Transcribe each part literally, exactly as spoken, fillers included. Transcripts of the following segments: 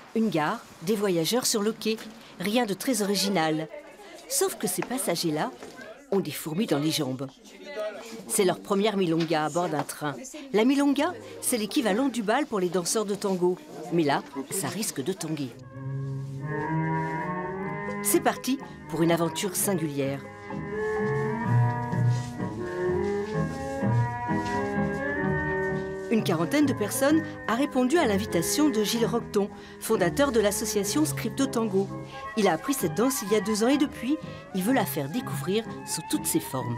Une gare, des voyageurs sur le quai. Rien de très original. Sauf que ces passagers-là ont des fourmis dans les jambes. C'est leur première milonga à bord d'un train. La milonga, c'est l'équivalent du bal pour les danseurs de tango. Mais là, ça risque de tanguer. C'est parti pour une aventure singulière. Une quarantaine de personnes a répondu à l'invitation de Gilles Roqueton, fondateur de l'association Scripto Tango. Il a appris cette danse il y a deux ans et depuis, il veut la faire découvrir sous toutes ses formes.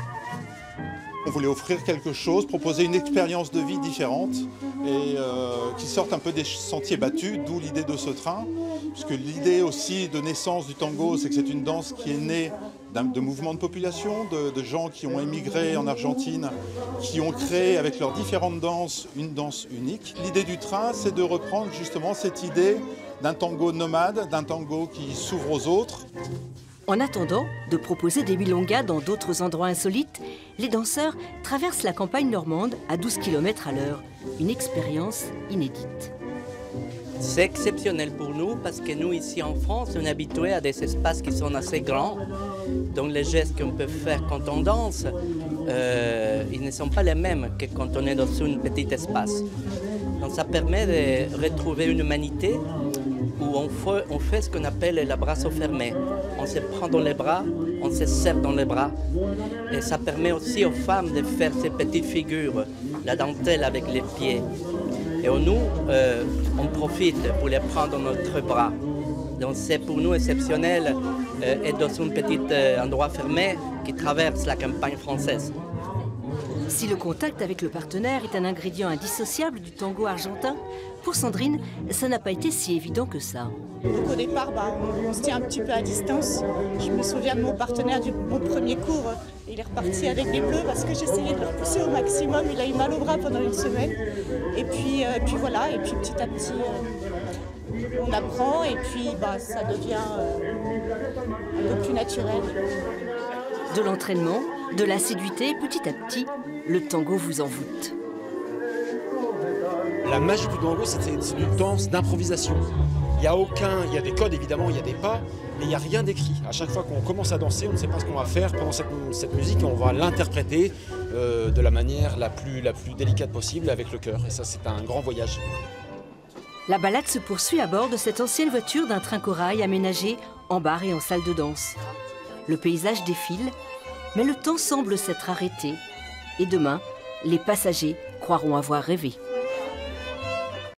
On voulait offrir quelque chose, proposer une expérience de vie différente et euh, qui sorte un peu des sentiers battus, d'où l'idée de ce train. Puisque l'idée aussi de naissance du tango, c'est que c'est une danse qui est née de mouvements de population, de, de gens qui ont émigré en Argentine, qui ont créé avec leurs différentes danses une danse unique. L'idée du train, c'est de reprendre justement cette idée d'un tango nomade, d'un tango qui s'ouvre aux autres. En attendant de proposer des milongas dans d'autres endroits insolites, les danseurs traversent la campagne normande à douze kilomètres à l'heure. Une expérience inédite. C'est exceptionnel pour nous parce que nous, ici en France, on est habitués à des espaces qui sont assez grands. Donc les gestes qu'on peut faire quand on danse, euh, ils ne sont pas les mêmes que quand on est dans un petit espace. Donc ça permet de retrouver une humanité où on fait, on fait ce qu'on appelle la brasso fermé. On se prend dans les bras, on se serre dans les bras. Et ça permet aussi aux femmes de faire ces petites figures, la dentelle avec les pieds. Et nous, euh, on profite pour les prendre dans notre bras. Donc c'est pour nous exceptionnel euh, être dans un petit euh, endroit fermé qui traverse la campagne française. Si le contact avec le partenaire est un ingrédient indissociable du tango argentin, pour Sandrine, ça n'a pas été si évident que ça. Donc au départ, bah, on, on se tient un petit peu à distance. Je me souviens de mon partenaire du mon premier cours. Il est reparti avec des bleus parce que j'essayais de le repousser au maximum. Il a eu mal au bras pendant une semaine. Et puis, euh, puis voilà, et puis petit à petit, euh, on apprend et puis bah, ça devient euh, un peu plus naturel. De l'entraînement, de l'assiduité, petit à petit, le tango vous envoûte. La magie du tango, c'est une danse d'improvisation. Il n'y a aucun, il y a des codes évidemment, il y a des pas, mais il n'y a rien d'écrit. À chaque fois qu'on commence à danser, on ne sait pas ce qu'on va faire pendant cette, cette musique et on va l'interpréter euh, de la manière la plus, la plus délicate possible avec le cœur. Et ça, c'est un grand voyage. La balade se poursuit à bord de cette ancienne voiture d'un train corail aménagé en bar et en salle de danse. Le paysage défile, mais le temps semble s'être arrêté. Et demain, les passagers croiront avoir rêvé.